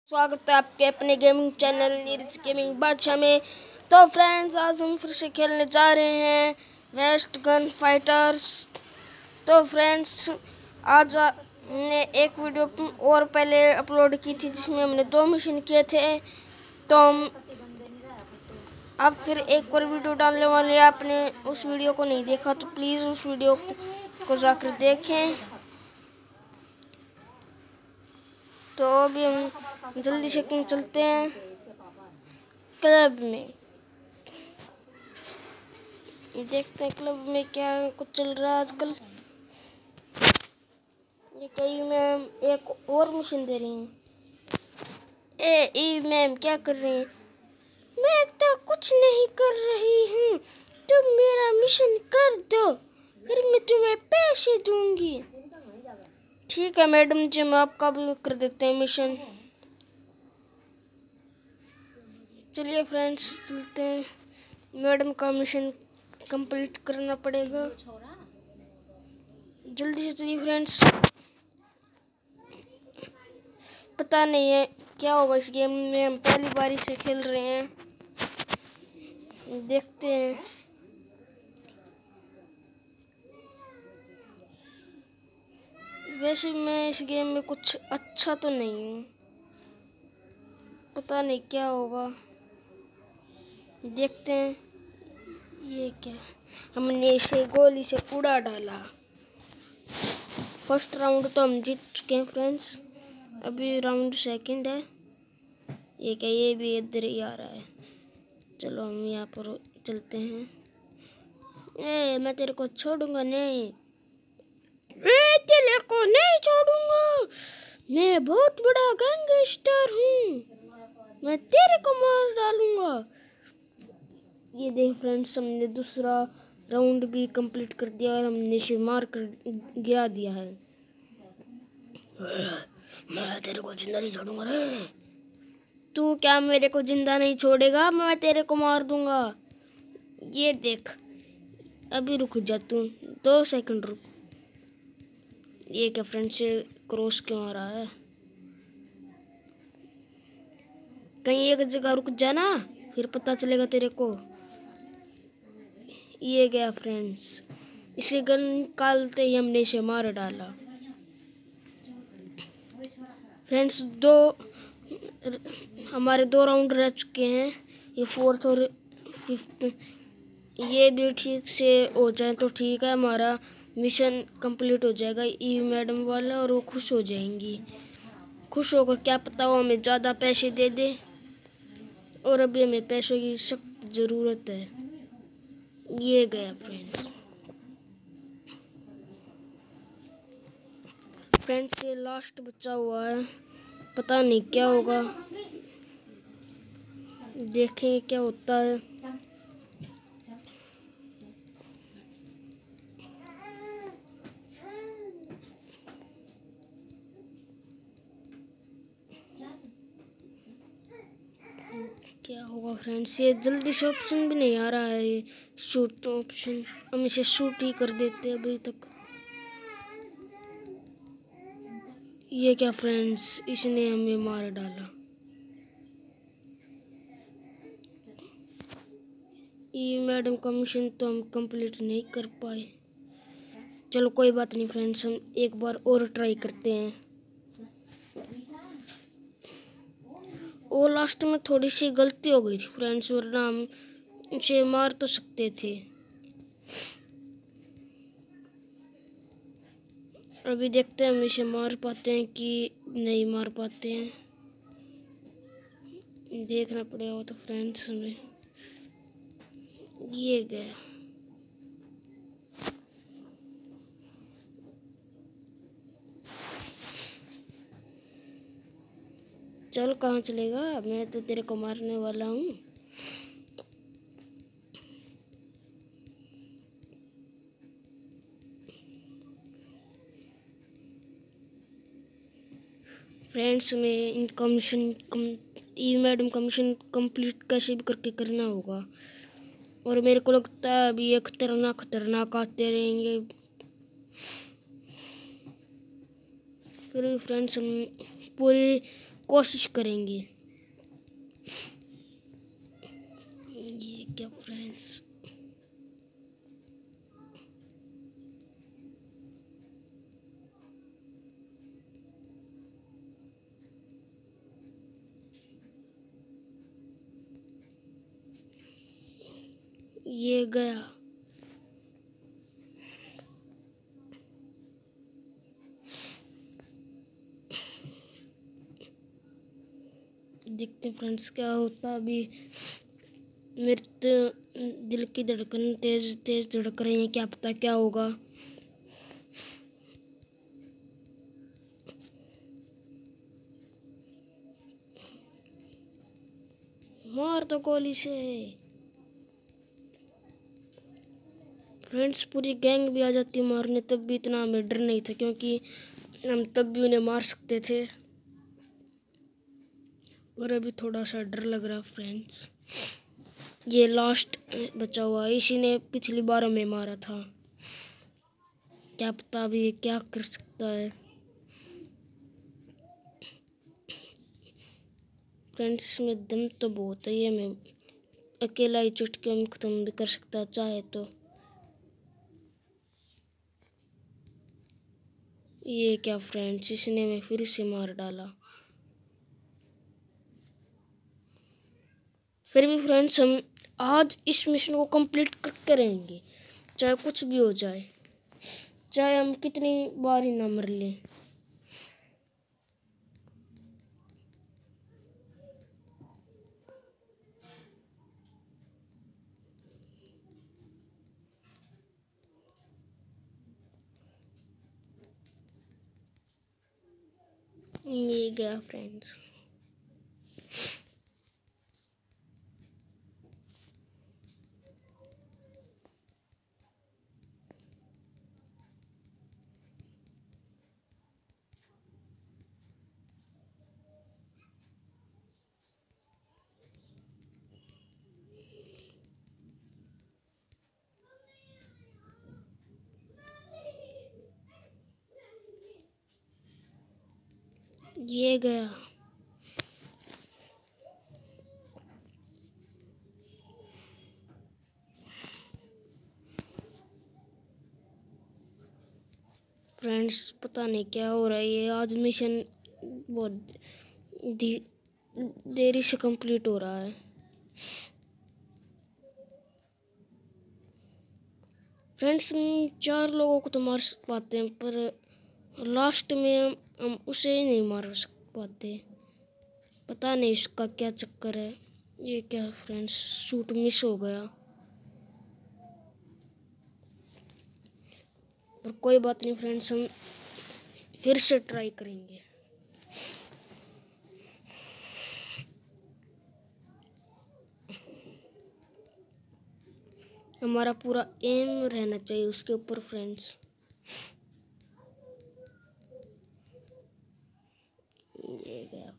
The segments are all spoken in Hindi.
स्वागत है आपके अपने गेमिंग चैनल नीरज गेमिंग बादशाह में। तो फ्रेंड्स, आज हम फिर से खेलने जा रहे हैं वेस्ट गन फाइटर्स। तो फ्रेंड्स, आज हमने एक वीडियो और पहले अपलोड की थी जिसमें हमने 2 मिशन किए थे। तो हम अब फिर एक और वीडियो डालने वाले हैं। आपने उस वीडियो को नहीं देखा तो प्लीज़ उस वीडियो को जाकर देखें। तो अभी हम जल्दी से चलते हैं क्लब में, देखते हैं क्लब में क्या कुछ चल रहा है आजकल। ये कई मैम एक और मिशन दे रही हैं। मैम क्या कर रही हैं? मैं तो कुछ नहीं कर रही हूँ, तुम मेरा मिशन कर दो फिर मैं तुम्हें पैसे दूंगी। ठीक है मैडम जी, मैं आपका भी कर देते हैं मिशन। चलिए फ्रेंड्स चलते हैं, मैडम का मिशन कंप्लीट करना पड़ेगा। जल्दी से चलिए फ्रेंड्स। पता नहीं है क्या होगा इस गेम में, हम पहली बार से खेल रहे हैं, देखते हैं। वैसे मैं इस गेम में कुछ अच्छा तो नहीं हूँ, पता नहीं क्या होगा, देखते हैं। ये क्या, हमने इसे गोली से उड़ा डाला। फर्स्ट राउंड तो हम जीत चुके हैं फ्रेंड्स, अभी राउंड सेकंड है। ये क्या, ये भी इधर ही आ रहा है। चलो हम यहाँ पर चलते हैं। मैं तेरे को छोड़ूंगा नहीं, मैं तेरे को नहीं छोड़ूंगा। मैं बहुत बड़ा गैंगस्टर हूँ, मैं तेरे को मार डालूंगा। ये देख फ्रेंड्स, हमने दूसरा राउंड भी कंप्लीट कर दिया और हमने इसे मार कर गिरा दिया है। मैं तेरे को जिंदा नहीं छोड़ूंगा रे। तू क्या मेरे को जिंदा नहीं छोड़ेगा? मैं तेरे को मार दूंगा। ये देख, अभी रुक जा तू, 2 सेकंड रुक। ये क्या फ्रेंड से क्रॉस क्यों आ रहा है? कहीं एक जगह रुक जाना, फिर पता चलेगा तेरे को। ये गया फ्रेंड्स, इसे गन निकालते ही हमने इसे मार डाला। फ्रेंड्स, हमारे 2 राउंड रह चुके हैं, ये 4th और 5th। ये भी ठीक से हो जाए तो ठीक है, हमारा मिशन कंप्लीट हो जाएगा ई मैडम वाला, और वो खुश हो जाएंगी। खुश होकर क्या पता वो हमें ज़्यादा पैसे दे दे, और अभी हमें पैसों की सख्त ज़रूरत है। ये गया फ्रेंड्स। फ्रेंड्स, ये लास्ट बचा हुआ है, पता नहीं क्या होगा, देखें क्या होता है। क्या होगा फ्रेंड्स, ये जल्दी से ऑप्शन भी नहीं आ रहा है, ये शूट ऑप्शन। हम इसे शूट ही कर देते हैं अभी तक। ये क्या फ्रेंड्स, इसने हमें मार डाला। ये मैडम का मिशन तो हम कंप्लीट नहीं कर पाए। चलो कोई बात नहीं फ्रेंड्स, हम एक बार और ट्राई करते हैं। और लास्ट में थोड़ी सी गलती हो गई थी फ्रेंड्स, वरना हम इसे मार तो सकते थे। अभी देखते हैं हम इसे मार पाते हैं कि नहीं मार पाते हैं, देखना पड़ेगा तो फ्रेंड्स हमें। ये गया, चल कहाँ चलेगा, मैं तो तेरे को मारने वाला हूँ। फ्रेंड्स, में इनका मिशन ई मैडम का मिशन कंप्लीट कैसे भी करके करना होगा, और मेरे को लगता है अभी ये खतरनाक आते रहेंगे। फिर फ्रेंड्स, हम पूरी कोशिश करेंगे। ये क्या फ्रेंड्स, ये गया। देखते हैं फ्रेंड्स क्या होता है। अभी मेरे तो दिल की धड़कन तेज तेज धड़क रही है, क्या पता क्या होगा। मार तो गोली से। फ्रेंड्स पूरी गैंग भी आ जाती मारने, तब भी इतना हमें डर नहीं था, क्योंकि हम तब भी उन्हें मार सकते थे। और अभी थोड़ा सा डर लग रहा फ्रेंड्स। ये लास्ट बचा हुआ, इसी ने पिछली बार हमें मारा था, क्या पता अभी ये क्या कर सकता है। फ्रेंड्स इसमें दम तो बहुत है, ये मैं अकेला ही चुटकियों में खत्म भी कर सकता चाहे तो। ये क्या फ्रेंड्स, इसने मैं फिर से मार डाला। फिर भी फ्रेंड्स हम आज इस मिशन को कंप्लीट करके रहेंगे, चाहे कुछ भी हो जाए, चाहे हम कितनी बार ही ना मर लें। ये गया फ्रेंड्स। ये गया। फ्रेंड्स पता नहीं क्या हो रहा है, ये आज मिशन बहुत देरी से कंप्लीट हो रहा है। फ्रेंड्स हम 4 लोगों को तो मार पाते हैं, पर लास्ट में हम उसे ही नहीं मार पाते। पता नहीं इसका क्या चक्कर है। ये क्या फ्रेंड्स, शूट मिस हो गया, पर कोई बात नहीं फ्रेंड्स, हम फिर से ट्राई करेंगे। हमारा पूरा एम रहना चाहिए उसके ऊपर फ्रेंड्स। ये गया।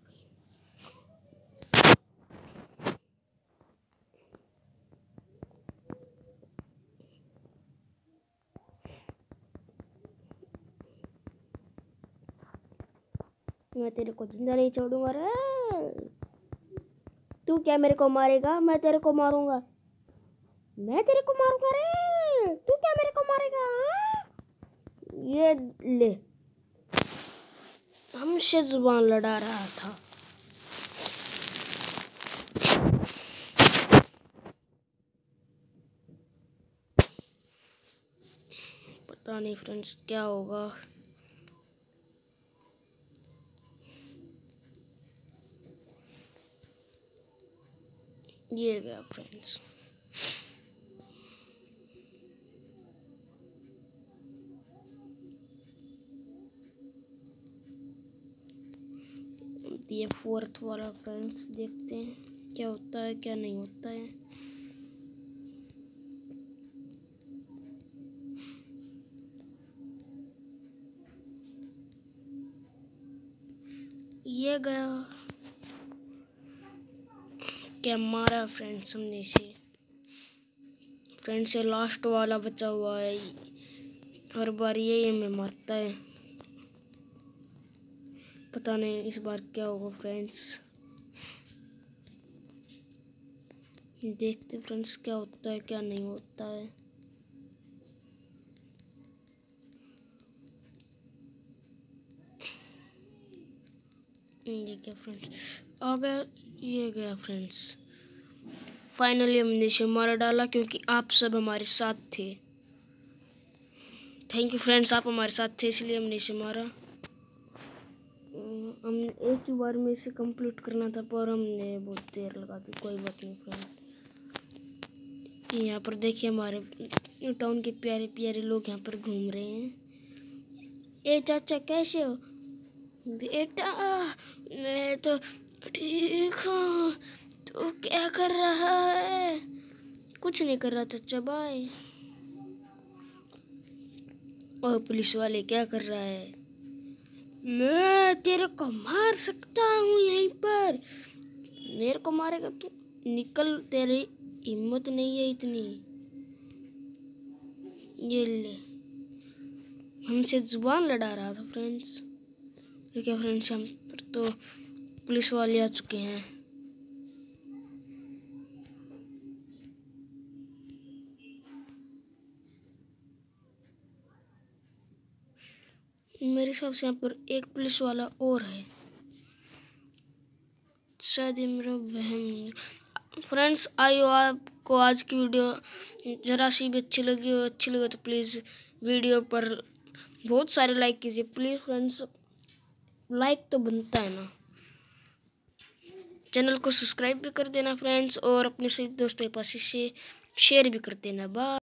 मैं तेरे को जिंदा नहीं छोड़ूंगा रे। तू क्या मेरे को मारेगा, मैं तेरे को मारूंगा। मैं तेरे को मारूंगा रे, तू क्या मेरे को मारेगा, हाँ? ये ले, हमसे जुबान लड़ा रहा था। पता नहीं फ्रेंड्स क्या होगा। ये गया फ्रेंड्स। ये 4th वाला फ्रेंड्स, देखते हैं क्या होता है क्या नहीं होता है। ये गया। क्या मारा फ्रेंड्स हमने इसे। फ्रेंड्स ये लास्ट वाला बचा हुआ है, हर बार ये हमें मारता है। पता नहीं इस बार क्या होगा फ्रेंड्स, देखते फ्रेंड्स क्या होता है क्या नहीं होता है। ये क्या फ्रेंड्स आ गया, ये गया फ्रेंड्स। फाइनली हमने इसे मार डाला क्योंकि आप सब हमारे साथ थे। थैंक यू फ्रेंड्स, आप हमारे साथ थे इसलिए हमने इसे मारा। हम एक ही बार में इसे कंप्लीट करना था पर हमने बहुत देर लगा दी, कोई बात नहीं फ्रेंड्स। यहाँ पर देखिए हमारे टाउन के प्यारे प्यारे लोग यहाँ पर घूम रहे हैं। ए चाचा कैसे हो? बेटा मैं तो ठीक हूँ, तू क्या कर रहा है? कुछ नहीं कर रहा चाचा, बाय। और पुलिस वाले क्या कर रहा है? मैं तेरे को मार सकता हूँ यहीं पर, मेरे को मारेगा तू? निकल, तेरी हिम्मत नहीं है इतनी। ये ले, हमसे जुबान लड़ा रहा था फ्रेंड्स। ठीक है फ्रेंड्स, हम पर तो पुलिस वाले आ चुके हैं। मेरे हिसाब से यहाँ पर एक पुलिस वाला और है, शायद ये मेरा वहम। फ्रेंड्स आइयो, आपको आज की वीडियो जरा सी भी अच्छी लगी तो प्लीज़ वीडियो पर बहुत सारे लाइक कीजिए प्लीज़ फ्रेंड्स। लाइक तो बनता है ना। चैनल को सब्सक्राइब भी कर देना फ्रेंड्स, और अपने सभी दोस्तों के पास इसे शेयर भी कर देना। बाय।